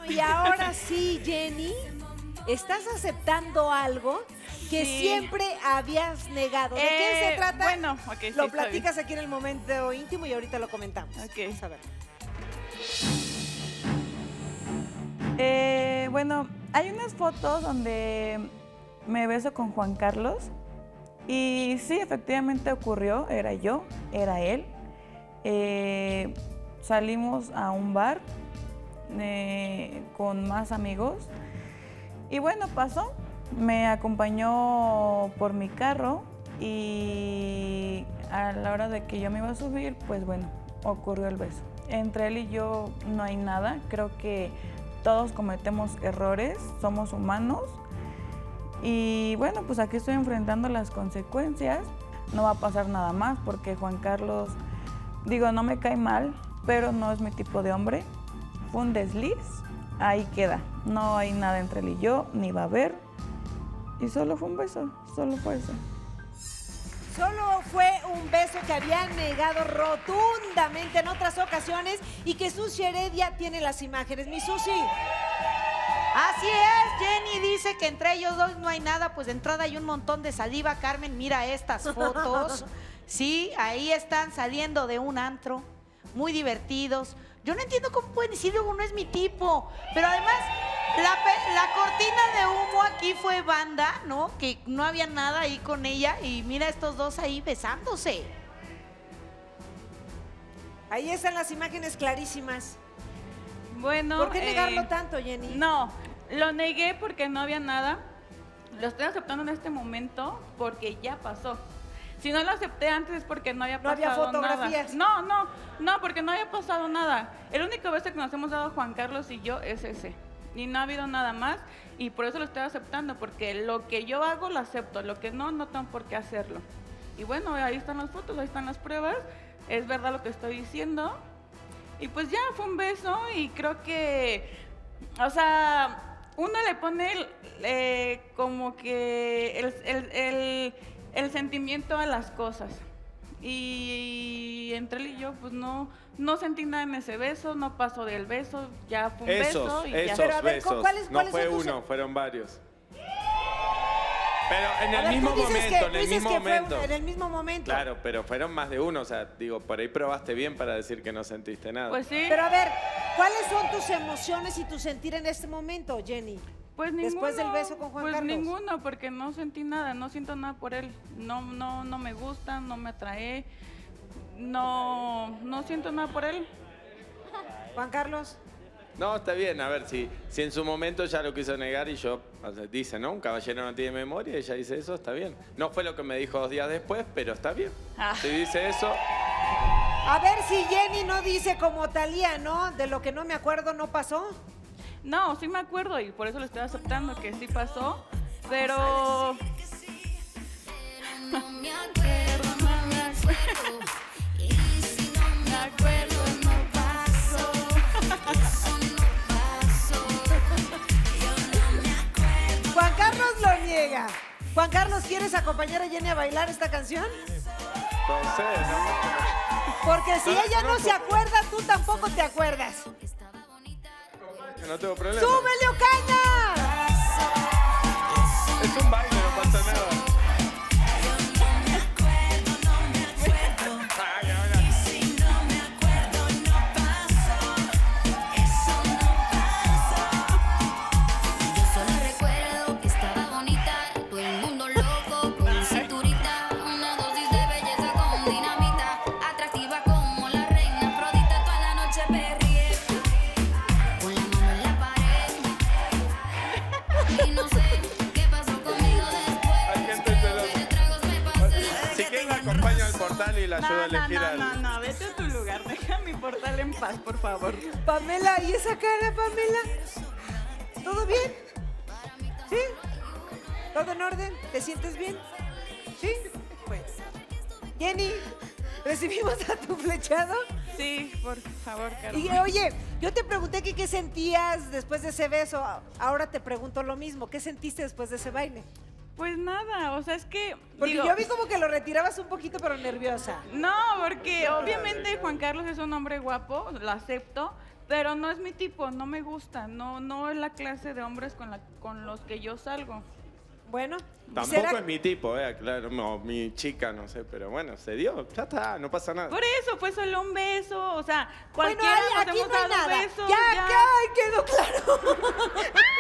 Y ahora sí, Jenny, estás aceptando algo que siempre habías negado. ¿De qué se trata? Bueno, ok, sí, lo platicas aquí en el momento íntimo y ahorita lo comentamos. Ok. Vamos a ver. Bueno, hay unas fotos donde me beso con Juan Carlos y sí, efectivamente ocurrió, era yo, era él. Salimos a un bar con más amigos y bueno, pasó, me acompañó por mi carro y a la hora de que yo me iba a subir, pues bueno, ocurrió el beso. Entre él y yo no hay nada, creo que todos cometemos errores, somos humanos y bueno, pues aquí estoy enfrentando las consecuencias. No va a pasar nada más porque Juan Carlos, digo, no me cae mal, pero no es mi tipo de hombre. Fue un desliz, ahí queda. No hay nada entre él y yo, ni va a haber. Y solo fue un beso, solo fue eso. Solo fue un beso que había negado rotundamente en otras ocasiones y que Susi Heredia tiene las imágenes. Mi Susi. Así es, Jenny dice que entre ellos dos no hay nada, pues de entrada hay un montón de saliva. Carmen, mira estas fotos. Sí, ahí están saliendo de un antro, muy divertidos. Yo no entiendo cómo pueden decir luego no es mi tipo, pero además la cortina de humo aquí fue banda, ¿no? Que no había nada ahí con ella y mira estos dos ahí besándose. Ahí están las imágenes clarísimas. Bueno, ¿Por qué negarlo tanto, Jenny? No, lo negué porque no había nada. Lo estoy aceptando en este momento porque ya pasó. Si no lo acepté antes es porque no había pasado nada. ¿No había fotografías? No, porque no había pasado nada. El único beso que nos hemos dado Juan Carlos y yo es ese. Y no ha habido nada más y por eso lo estoy aceptando, porque lo que yo hago lo acepto, lo que no, no tengo por qué hacerlo. Y bueno, ahí están las fotos, ahí están las pruebas, es verdad lo que estoy diciendo. Y pues ya fue un beso y creo que, o sea, uno le pone como que el sentimiento a las cosas. Y entre él y yo, pues no sentí nada en ese beso, no pasó del beso, ya fue un beso. Y esos ya. Pero a ver, besos, ¿cuáles no son fue tus- uno, fueron varios. Pero en A el ver, mismo tú dices momento, que- en tú el dices mismo que fue momento. en el mismo momento. Claro, pero fueron más de uno, o sea, digo, por ahí probaste bien para decir que no sentiste nada. Pues sí, Pero a ver, ¿cuáles son tus emociones y tu sentir en este momento, Jenny? pues ninguno. después del beso con Juan pues Carlos. ninguno, porque no sentí nada, no siento nada por él. No me gusta, no me atrae, no siento nada por él. Juan Carlos. No, está bien, a ver, si en su momento ya lo quiso negar y yo, dice, ¿no? Un caballero no tiene memoria, ella dice eso, está bien. No fue lo que me dijo 2 días después, pero está bien. Si dice eso, A ver si Jenny no dice como Talía, ¿no? De lo que no me acuerdo no pasó. No, sí me acuerdo y por eso lo estoy aceptando que sí pasó, pero... No me acuerdo, no me acuerdo. Y si no me acuerdo, no pasó. Eso no pasó. Yo no me acuerdo. Juan Carlos lo niega. Juan Carlos, ¿quieres acompañar a Jenny a bailar esta canción? entonces, ¿no? Porque si No, ella no, no se acuerda, tú tampoco te acuerdas. No tengo problema. ¡Súbele, Ocaña! Es un baile, no pasa nada. Ay, ahora. Si no me acuerdo, no pasó. Eso no pasó. Yo solo recuerdo que estaba bonita, todo el mundo loco con mi cinturita, una dosis de belleza con dinamita, atractiva como la reina Afrodita, toda la noche perrié, con la mano en la pared. Y no sé qué pasó conmigo después. Hay gente que Creo que de tragos me pasé. Si quieres la acompaño al portal y la ayudo a elegir al... No, vete a tu lugar, deja mi portal en paz, por favor. Pamela, ¿y esa cara, Pamela? ¿Todo bien? ¿Sí? ¿Todo en orden? ¿Te sientes bien? ¿Sí? Pues. Jenny, ¿recibimos a tu flechado? Sí, por favor, Carmen. Y oye, yo te pregunté que qué sentías después de ese beso. Ahora te pregunto lo mismo. ¿Qué sentiste después de ese baile? Pues nada, o sea, es que... Porque digo, yo vi como que lo retirabas un poquito, pero nerviosa. No, porque obviamente Juan Carlos es un hombre guapo, lo acepto, pero no es mi tipo, no me gusta, no es la clase de hombres con los que yo salgo. Bueno, Tampoco es mi tipo, claro, no, mi chica, no sé, pero bueno, se dio, ya está, no pasa nada. Por eso fue solo un beso, o sea, Bueno, cualquiera nos aquí hemos no hay dado nada. besos. Ya quedó claro.